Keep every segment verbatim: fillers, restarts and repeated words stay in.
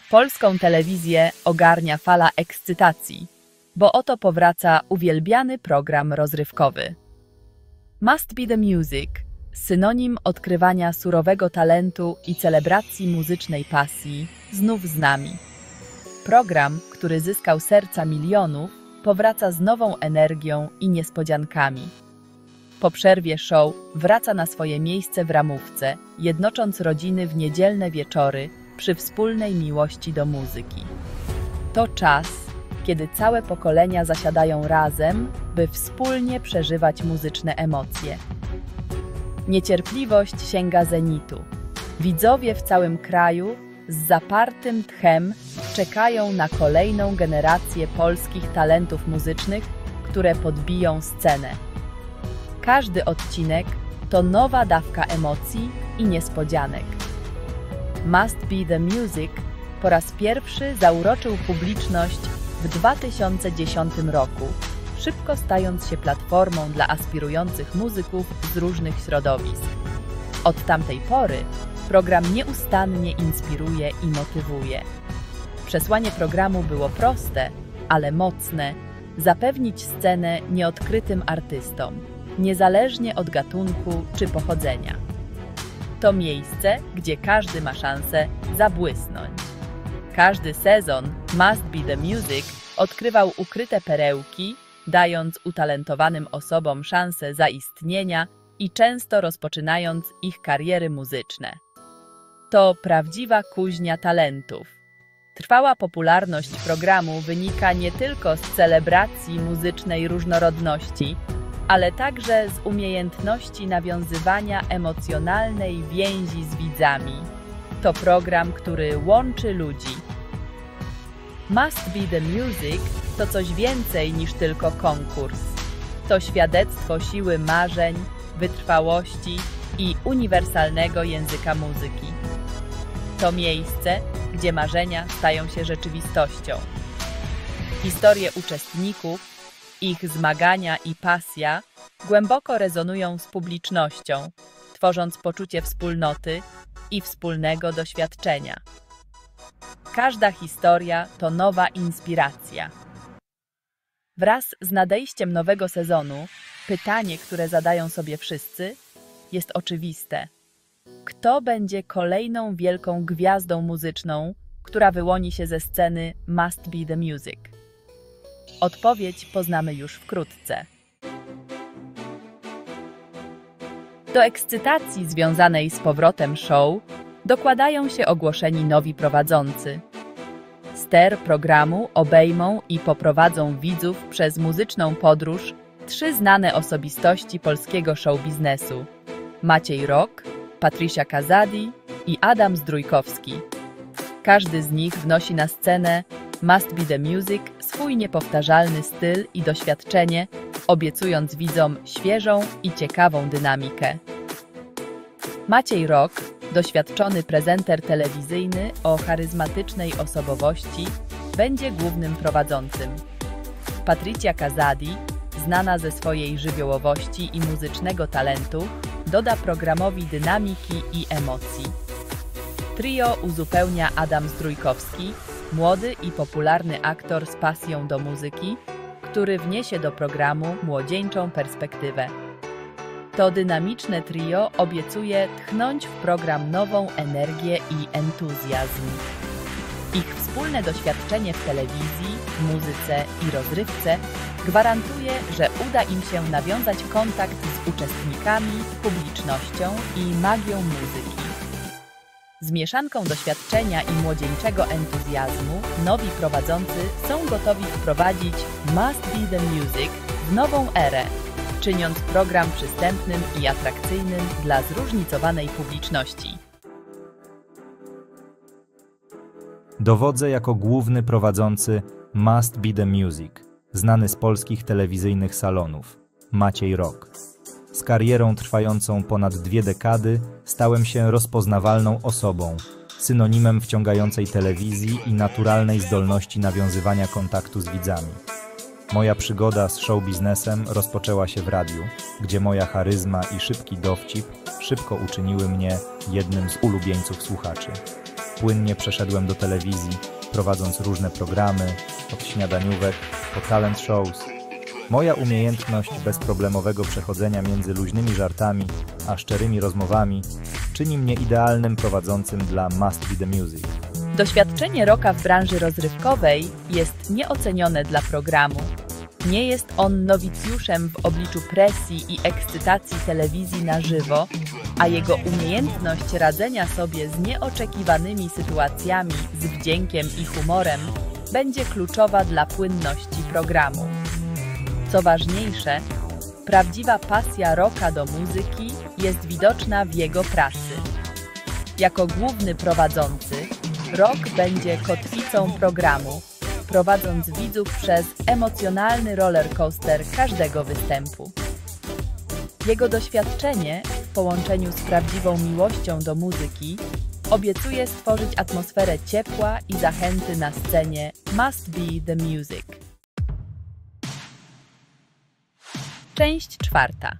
Polską telewizję ogarnia fala ekscytacji, bo oto powraca uwielbiany program rozrywkowy. Must Be The Music, synonim odkrywania surowego talentu i celebracji muzycznej pasji, znów z nami. Program, który zyskał serca milionów, powraca z nową energią i niespodziankami. Po przerwie show wraca na swoje miejsce w ramówce, jednocząc rodziny w niedzielne wieczory przy wspólnej miłości do muzyki. To czas, kiedy całe pokolenia zasiadają razem, by wspólnie przeżywać muzyczne emocje. Niecierpliwość sięga zenitu. Widzowie w całym kraju z zapartym tchem czekają na kolejną generację polskich talentów muzycznych, które podbiją scenę. Każdy odcinek to nowa dawka emocji i niespodzianek. Must Be The Music po raz pierwszy zauroczył publiczność w dwa tysiące dziesiątym roku, szybko stając się platformą dla aspirujących muzyków z różnych środowisk. Od tamtej pory program nieustannie inspiruje i motywuje. Przesłanie programu było proste, ale mocne – zapewnić scenę nieodkrytym artystom, niezależnie od gatunku czy pochodzenia. To miejsce, gdzie każdy ma szansę zabłysnąć. Każdy sezon Must Be The Music odkrywał ukryte perełki, dając utalentowanym osobom szansę zaistnienia i często rozpoczynając ich kariery muzyczne. To prawdziwa kuźnia talentów. Trwała popularność programu wynika nie tylko z celebracji muzycznej różnorodności, ale także z umiejętności nawiązywania emocjonalnej więzi z widzami. To program, który łączy ludzi. Must Be The Music to coś więcej niż tylko konkurs. To świadectwo siły marzeń, wytrwałości i uniwersalnego języka muzyki. To miejsce, gdzie marzenia stają się rzeczywistością. Historie uczestników, ich zmagania i pasja głęboko rezonują z publicznością, tworząc poczucie wspólnoty i wspólnego doświadczenia. Każda historia to nowa inspiracja. Wraz z nadejściem nowego sezonu, pytanie, które zadają sobie wszyscy, jest oczywiste. Kto będzie kolejną wielką gwiazdą muzyczną, która wyłoni się ze sceny Must Be The Music? Odpowiedź poznamy już wkrótce. Do ekscytacji związanej z powrotem show dokładają się ogłoszeni nowi prowadzący. Ster programu obejmą i poprowadzą widzów przez muzyczną podróż trzy znane osobistości polskiego show biznesu: Maciej Rok, Patricia Kazadi i Adam Zdrójkowski. Każdy z nich wnosi na scenę Must Be The Music swój niepowtarzalny styl i doświadczenie, obiecując widzom świeżą i ciekawą dynamikę. Maciej Rok, doświadczony prezenter telewizyjny o charyzmatycznej osobowości, będzie głównym prowadzącym. Patricia Kazadi, znana ze swojej żywiołowości i muzycznego talentu, doda programowi dynamiki i emocji. Trio uzupełnia Adam Zdrójkowski, młody i popularny aktor z pasją do muzyki, który wniesie do programu młodzieńczą perspektywę. To dynamiczne trio obiecuje tchnąć w program nową energię i entuzjazm. Ich wspólne doświadczenie w telewizji, muzyce i rozrywce gwarantuje, że uda im się nawiązać kontakt z uczestnikami, publicznością i magią muzyki. Z mieszanką doświadczenia i młodzieńczego entuzjazmu nowi prowadzący są gotowi wprowadzić Must Be The Music w nową erę, czyniąc program przystępnym i atrakcyjnym dla zróżnicowanej publiczności. Dowodzę jako główny prowadzący Must Be The Music, znany z polskich telewizyjnych salonów, Maciej Rok. Z karierą trwającą ponad dwie dekady stałem się rozpoznawalną osobą, synonimem wciągającej telewizji i naturalnej zdolności nawiązywania kontaktu z widzami. Moja przygoda z show biznesem rozpoczęła się w radiu, gdzie moja charyzma i szybki dowcip szybko uczyniły mnie jednym z ulubieńców słuchaczy. Płynnie przeszedłem do telewizji, prowadząc różne programy, od śniadaniówek po talent shows. Moja umiejętność bezproblemowego przechodzenia między luźnymi żartami a szczerymi rozmowami czyni mnie idealnym prowadzącym dla Must Be The Music. Doświadczenie Rocka w branży rozrywkowej jest nieocenione dla programu. Nie jest on nowicjuszem w obliczu presji i ekscytacji telewizji na żywo, a jego umiejętność radzenia sobie z nieoczekiwanymi sytuacjami z wdziękiem i humorem będzie kluczowa dla płynności programu. Co ważniejsze, prawdziwa pasja Rocka do muzyki jest widoczna w jego pracy. Jako główny prowadzący, Rock będzie kotwicą programu, prowadząc widzów przez emocjonalny rollercoaster każdego występu. Jego doświadczenie w połączeniu z prawdziwą miłością do muzyki obiecuje stworzyć atmosferę ciepła i zachęty na scenie Must Be The Music. Część czwarta.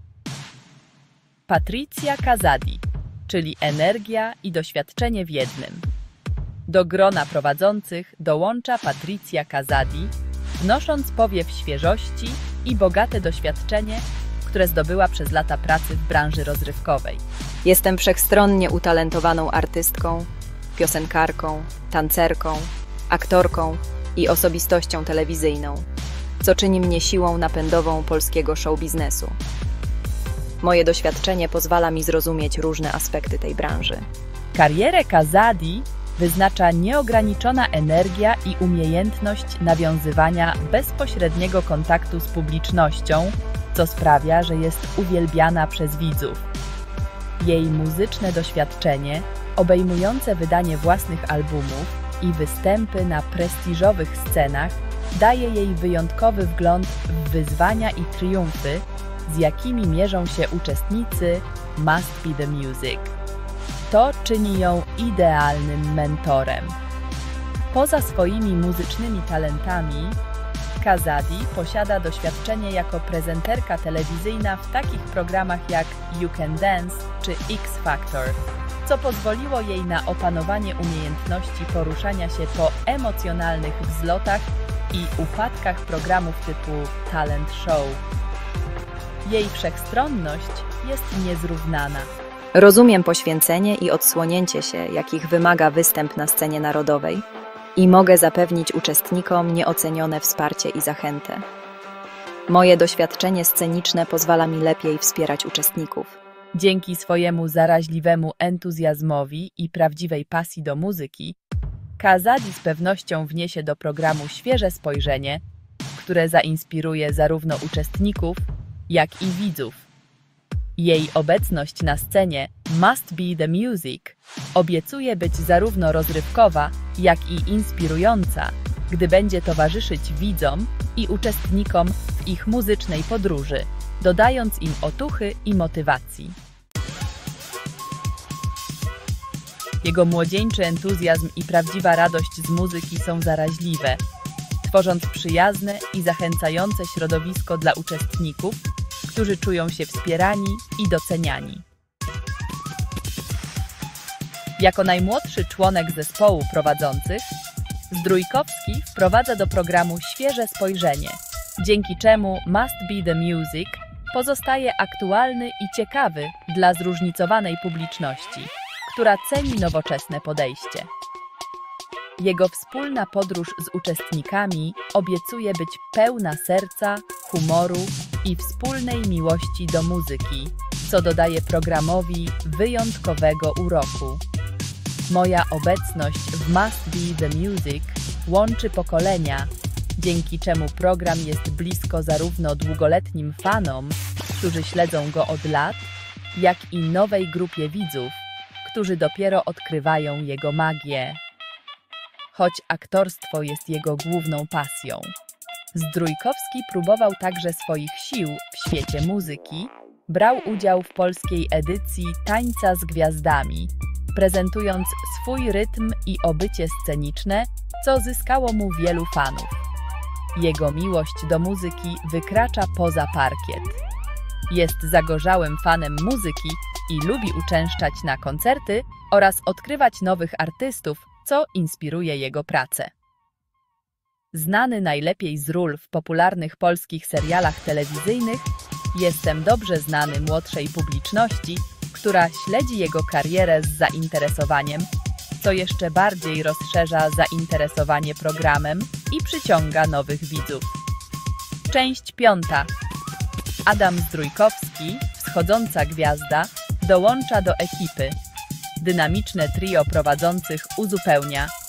Patrizia Casadi, czyli energia i doświadczenie w jednym. Do grona prowadzących dołącza Patrizia Casadi, wnosząc powiew świeżości i bogate doświadczenie, które zdobyła przez lata pracy w branży rozrywkowej. Jestem wszechstronnie utalentowaną artystką, piosenkarką, tancerką, aktorką i osobistością telewizyjną, co czyni mnie siłą napędową polskiego show-biznesu. Moje doświadczenie pozwala mi zrozumieć różne aspekty tej branży. Karierę Casadi wyznacza nieograniczona energia i umiejętność nawiązywania bezpośredniego kontaktu z publicznością, co sprawia, że jest uwielbiana przez widzów. Jej muzyczne doświadczenie, obejmujące wydanie własnych albumów i występy na prestiżowych scenach, daje jej wyjątkowy wgląd w wyzwania i triumfy, z jakimi mierzą się uczestnicy Must Be The Music. To czyni ją idealnym mentorem. Poza swoimi muzycznymi talentami, Casadi posiada doświadczenie jako prezenterka telewizyjna w takich programach jak You Can Dance czy X Factor, co pozwoliło jej na opanowanie umiejętności poruszania się po emocjonalnych wzlotach i upadkach programów typu Talent Show. Jej wszechstronność jest niezrównana. Rozumiem poświęcenie i odsłonięcie się, jakich wymaga występ na scenie narodowej, i mogę zapewnić uczestnikom nieocenione wsparcie i zachętę. Moje doświadczenie sceniczne pozwala mi lepiej wspierać uczestników. Dzięki swojemu zaraźliwemu entuzjazmowi i prawdziwej pasji do muzyki, Casadi z pewnością wniesie do programu świeże spojrzenie, które zainspiruje zarówno uczestników, jak i widzów. Jej obecność na scenie Must Be The Music obiecuje być zarówno rozrywkowa, jak i inspirująca, gdy będzie towarzyszyć widzom i uczestnikom w ich muzycznej podróży, dodając im otuchy i motywacji. Jego młodzieńczy entuzjazm i prawdziwa radość z muzyki są zaraźliwe, tworząc przyjazne i zachęcające środowisko dla uczestników, którzy czują się wspierani i doceniani. Jako najmłodszy członek zespołu prowadzących, Zdrójkowski wprowadza do programu świeże spojrzenie, dzięki czemu Must Be The Music pozostaje aktualny i ciekawy dla zróżnicowanej publiczności, która ceni nowoczesne podejście. Jego wspólna podróż z uczestnikami obiecuje być pełna serca, humoru i wspólnej miłości do muzyki, co dodaje programowi wyjątkowego uroku. Moja obecność w Must Be The Music łączy pokolenia, dzięki czemu program jest blisko zarówno długoletnim fanom, którzy śledzą go od lat, jak i nowej grupie widzów, którzy dopiero odkrywają jego magię. Choć aktorstwo jest jego główną pasją, Zdrójkowski próbował także swoich sił w świecie muzyki, brał udział w polskiej edycji Tańca z Gwiazdami, prezentując swój rytm i obycie sceniczne, co zyskało mu wielu fanów. Jego miłość do muzyki wykracza poza parkiet. Jest zagorzałym fanem muzyki i lubi uczęszczać na koncerty oraz odkrywać nowych artystów, co inspiruje jego pracę. Znany najlepiej z ról w popularnych polskich serialach telewizyjnych, Jestem dobrze znany młodszej publiczności, która śledzi jego karierę z zainteresowaniem, co jeszcze bardziej rozszerza zainteresowanie programem i przyciąga nowych widzów. Część piąta. Adam Zdrójkowski, wschodząca gwiazda, dołącza do ekipy. Dynamiczne trio prowadzących uzupełnia